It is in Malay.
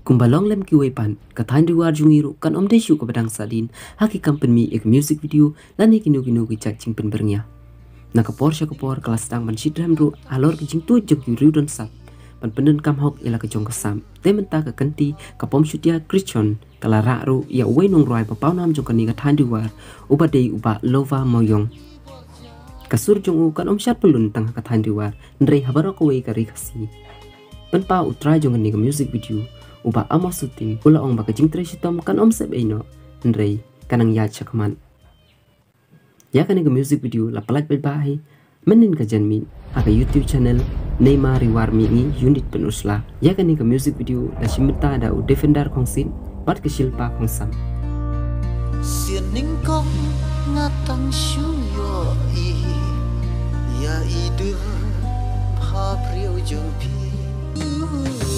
Kumbalong lem kiwepan kathan riwar jungiru kan om desu ko badang sadin haki kampen mi ek music video lani kinu ki cacing pen bernya nakapor syakapor kelas tang man sidram ru alor kijing tu jog yuru don sak pan penden kam hok ila ke jong kesam tementa ke kenti kapom syutia Christian kalara ru ya wenung roi pa paunam jong kani kathan riwar ubadei uba lova moyong kasur jong u kan om syat pelun tang kathan riwar ndrei habaro ko we kari kasi pan pa utra jong kani ke music video uba amo syuting pula ong baka jing tre sitom kan om seb eno ndrei kanang ya chakman ya kan ke music video la palat bahi menin ka janmin aga YouTube channel Neymar Riwar mi unit penusla ya kan ke music video la simta da u defender kongsin pat ke silpa kongsam sianing kong ngatang syuyo i ya idur ha priyo jong pi